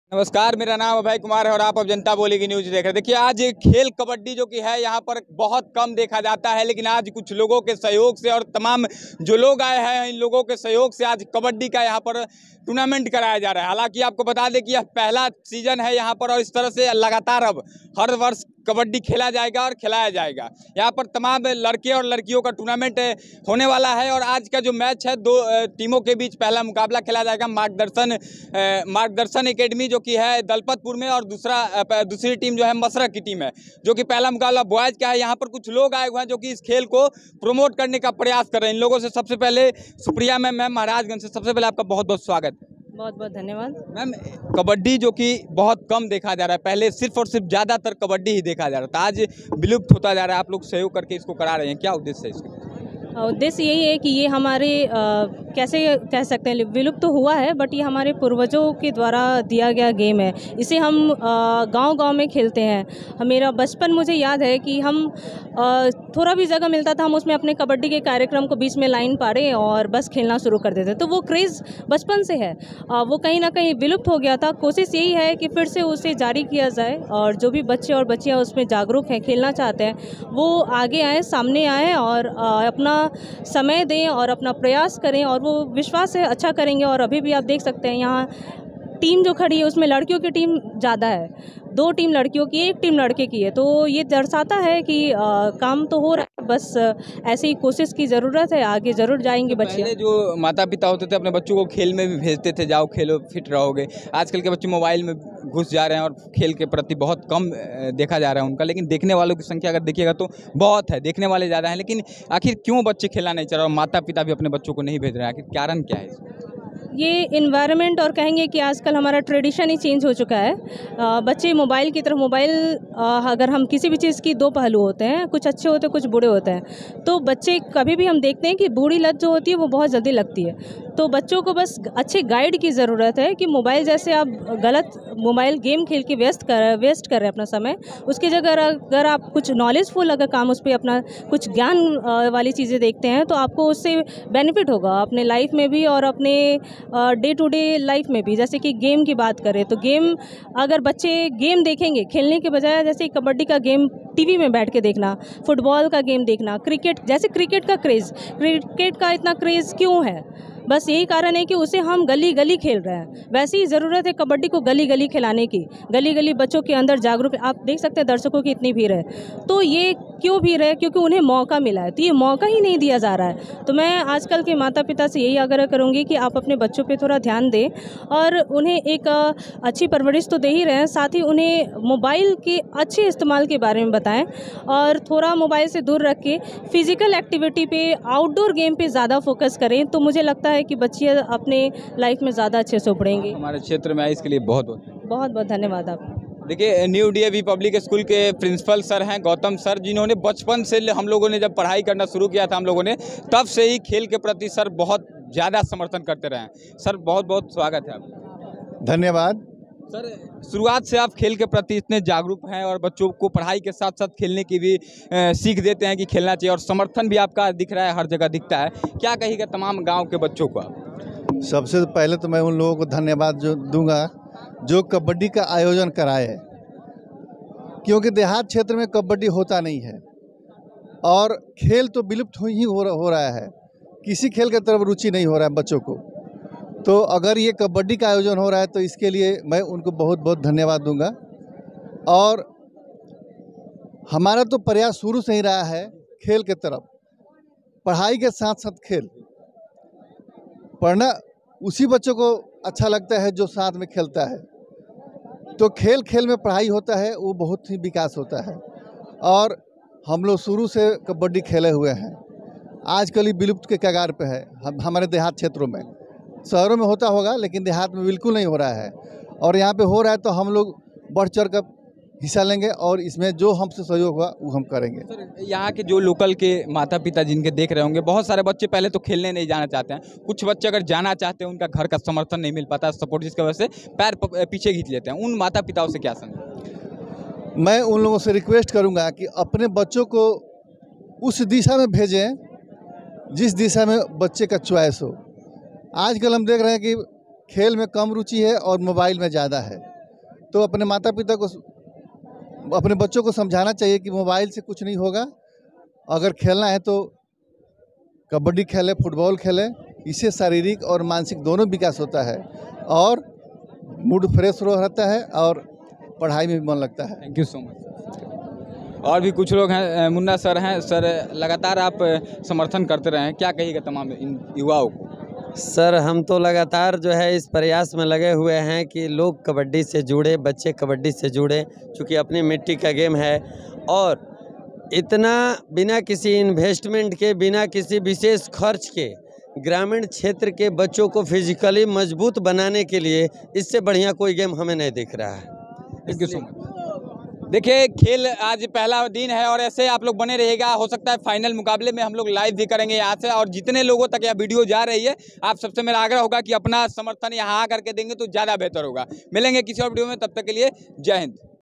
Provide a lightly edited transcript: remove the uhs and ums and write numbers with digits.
नमस्कार, मेरा नाम अभय कुमार है और आप अब जनता बोलेगी न्यूज देख रहे हैं। देखिए, आज खेल कबड्डी जो कि है यहाँ पर बहुत कम देखा जाता है, लेकिन आज कुछ लोगों के सहयोग से और तमाम जो लोग आए हैं इन लोगों के सहयोग से आज कबड्डी का यहाँ पर टूर्नामेंट कराया जा रहा है। हालांकि आपको बता दें कि यह पहला सीजन है यहाँ पर और इस तरह से लगातार अब हर वर्ष कबड्डी खेला जाएगा और खिलाया जाएगा। यहाँ पर तमाम लड़के और लड़कियों का टूर्नामेंट होने वाला है और आज का जो मैच है दो टीमों के बीच पहला मुकाबला खेला जाएगा मार्गदर्शन एकेडमी जो कि है दलपतपुर में और दूसरी टीम जो है मसरख की टीम है जो कि पहला मुकाबला बॉयज का है। यहाँ पर कुछ लोग आए हुए हैं जो कि इस खेल को प्रमोट करने का प्रयास कर रहे हैं। इन लोगों से सबसे पहले सुप्रिया मैम महाराजगंज से, सबसे पहले आपका बहुत बहुत स्वागत है। बहुत बहुत धन्यवाद मैम, कबड्डी जो कि बहुत कम देखा जा रहा है, पहले सिर्फ और सिर्फ ज़्यादातर कबड्डी ही देखा जा रहा था, आज विलुप्त होता जा रहा है। आप लोग सहयोग करके इसको करा रहे हैं, क्या उद्देश्य है इसका? उद्देश्य यही है कि ये हमारे कैसे कह सकते हैं विलुप्त तो हुआ है, बट ये हमारे पूर्वजों के द्वारा दिया गया गेम है। इसे हम गांव-गांव में खेलते हैं। मेरा बचपन मुझे याद है कि हम थोड़ा भी जगह मिलता था हम उसमें अपने कबड्डी के कार्यक्रम को बीच में लाइन पाड़े और बस खेलना शुरू कर देते। तो वो क्रेज़ बचपन से है, वो कहीं ना कहीं विलुप्त हो गया था। कोशिश यही है कि फिर से उसे जारी किया जाए और जो भी बच्चे और बच्चियाँ उसमें जागरूक हैं, खेलना चाहते हैं, वो आगे आएँ, सामने आएँ और अपना समय दें और अपना प्रयास करें और वो विश्वास है अच्छा करेंगे। और अभी भी आप देख सकते हैं यहाँ टीम जो खड़ी है उसमें लड़कियों की टीम ज़्यादा है, 2 टीम लड़कियों की, 1 टीम लड़के की है। तो ये दर्शाता है कि काम तो हो रहा है, बस ऐसी ही कोशिश की ज़रूरत है, आगे ज़रूर जाएंगे बच्चे। पहले जो माता पिता होते थे अपने बच्चों को खेल में भी भेजते थे, जाओ खेलो फिट रहोगे। आजकल के बच्चे मोबाइल में घुस जा रहे हैं और खेल के प्रति बहुत कम देखा जा रहा है उनका, लेकिन देखने वालों की संख्या अगर देखिएगा तो बहुत है, देखने वाले ज़्यादा हैं। लेकिन आखिर क्यों बच्चे खेलना नहीं चाह रहे और माता पिता भी अपने बच्चों को नहीं भेज रहे हैं, आखिर कारण क्या है इसमें? ये इन्वायरमेंट और कहेंगे कि आजकल हमारा ट्रेडिशन ही चेंज हो चुका है। बच्चे मोबाइल की तरफ, मोबाइल अगर हम किसी भी चीज़ की 2 पहलू होते हैं, कुछ अच्छे होते हैं कुछ बुरे होते हैं। तो बच्चे कभी भी हम देखते हैं कि बुरी लत जो होती है वो बहुत जल्दी लगती है। तो बच्चों को बस अच्छे गाइड की ज़रूरत है कि मोबाइल जैसे आप गलत मोबाइल गेम खेल के वेस्ट कर रहे हैं अपना समय, उसकी जगह अगर आप कुछ नॉलेजफुल अगर काम उस पर अपना कुछ ज्ञान वाली चीज़ें देखते हैं तो आपको उससे बेनिफिट होगा अपने लाइफ में भी और अपने डे टू डे लाइफ में भी। जैसे कि गेम की बात करें तो गेम अगर बच्चे गेम देखेंगे खेलने के बजाय, जैसे कबड्डी का गेम टीवी में बैठ के देखना, फुटबॉल का गेम देखना, क्रिकेट का इतना क्रेज़ क्यों है? बस यही कारण है कि उसे हम गली गली खेल रहे हैं। वैसे ही ज़रूरत है कबड्डी को गली गली खिलाने की, गली गली बच्चों के अंदर जागरूक। आप देख सकते हैं दर्शकों की इतनी भीड़ है, तो ये क्यों भीड़ है? क्योंकि उन्हें मौका मिला है, तो ये मौका ही नहीं दिया जा रहा है। तो मैं आजकल के माता पिता से यही आग्रह करूँगी कि आप अपने बच्चों पर थोड़ा ध्यान दें और उन्हें एक अच्छी परवरिश तो दे ही रहे हैं, साथ ही उन्हें मोबाइल के अच्छे इस्तेमाल के बारे में बताएँ और थोड़ा मोबाइल से दूर रख के फिज़िकल एक्टिविटी पे, आउटडोर गेम पे ज़्यादा फोकस करें। तो मुझे लगता है कि बच्चे अपने लाइफ में ज़्यादा अच्छे से उभरेंगे। हमारे क्षेत्र में आए इसके लिए बहुत बहुत धन्यवाद आप। देखिए, न्यू डीएवी पब्लिक स्कूल के प्रिंसिपल सर हैं गौतम सर, जिन्होंने बचपन से हम लोगों ने जब पढ़ाई करना शुरू किया था हम लोगों ने, तब से ही खेल के प्रति सर बहुत ज़्यादा समर्थन करते रहे हैं। सर बहुत बहुत स्वागत है आपका। धन्यवाद सर, शुरुआत से आप खेल के प्रति इतने जागरूक हैं और बच्चों को पढ़ाई के साथ साथ खेलने की भी सीख देते हैं कि खेलना चाहिए और समर्थन भी आपका दिख रहा है, हर जगह दिखता है। क्या कहिएगा तमाम गाँव के बच्चों को? सबसे पहले तो मैं उन लोगों को धन्यवाद दूंगा जो कबड्डी का आयोजन कराए है, क्योंकि देहात क्षेत्र में कबड्डी होता नहीं है और खेल तो विलुप्त ही हो रहा है, किसी खेल की तरफ रुचि नहीं हो रहा है बच्चों को। तो अगर ये कबड्डी का आयोजन हो रहा है तो इसके लिए मैं उनको बहुत बहुत धन्यवाद दूंगा। और हमारा तो प्रयास शुरू से ही रहा है खेल के तरफ, पढ़ाई के साथ साथ खेल। पढ़ना उसी बच्चों को अच्छा लगता है जो साथ में खेलता है, तो खेल खेल में पढ़ाई होता है, वो बहुत ही विकास होता है। और हम लोग शुरू से कबड्डी खेले हुए हैं, आजकल ही विलुप्त के कगार पे है। हमारे देहात क्षेत्रों में, शहरों में होता होगा लेकिन देहात में बिल्कुल नहीं हो रहा है, और यहाँ पे हो रहा है तो हम लोग बढ़ चढ़ कर हिस्सा लेंगे और इसमें जो हमसे सहयोग हुआ वो हम करेंगे। सर, यहाँ के जो लोकल के माता पिता जिनके देख रहे होंगे, बहुत सारे बच्चे पहले तो खेलने नहीं जाना चाहते हैं, कुछ बच्चे अगर जाना चाहते हैं उनका घर का समर्थन नहीं मिल पाता, सपोर्ट, जिसकी वजह से पैर पीछे खींच लेते हैं। उन माता पिताओं से क्या समझ? मैं उन लोगों से रिक्वेस्ट करूँगा कि अपने बच्चों को उस दिशा में भेजें जिस दिशा में बच्चे का चॉइस हो। आजकल हम देख रहे हैं कि खेल में कम रुचि है और मोबाइल में ज़्यादा है, तो अपने माता पिता को, अपने बच्चों को समझाना चाहिए कि मोबाइल से कुछ नहीं होगा। अगर खेलना है तो कबड्डी खेले, फुटबॉल खेले, इससे शारीरिक और मानसिक दोनों विकास होता है और मूड फ्रेश रहता है और पढ़ाई में भी मन लगता है। Thank you so much. और भी कुछ लोग हैं, मुन्ना सर हैं। सर, लगातार आप समर्थन करते रहे हैं, क्या कहिएगा तमाम इन युवाओं को? सर, हम तो लगातार जो है इस प्रयास में लगे हुए हैं कि लोग कबड्डी से जुड़े, बच्चे कबड्डी से जुड़े, चूँकि अपनी मिट्टी का गेम है और इतना बिना किसी इन्वेस्टमेंट के, बिना किसी विशेष खर्च के ग्रामीण क्षेत्र के बच्चों को फिजिकली मजबूत बनाने के लिए इससे बढ़िया कोई गेम हमें नहीं दिख रहा है। Thank you so much. देखिए, खेल आज पहला दिन है और ऐसे आप लोग बने रहिएगा। हो सकता है फाइनल मुकाबले में हम लोग लाइव भी करेंगे यहाँ से, और जितने लोगों तक यह वीडियो जा रही है, आप सबसे मेरा आग्रह होगा कि अपना समर्थन यहाँ आकर के देंगे तो ज़्यादा बेहतर होगा। मिलेंगे किसी और वीडियो में, तब तक के लिए जय हिंद।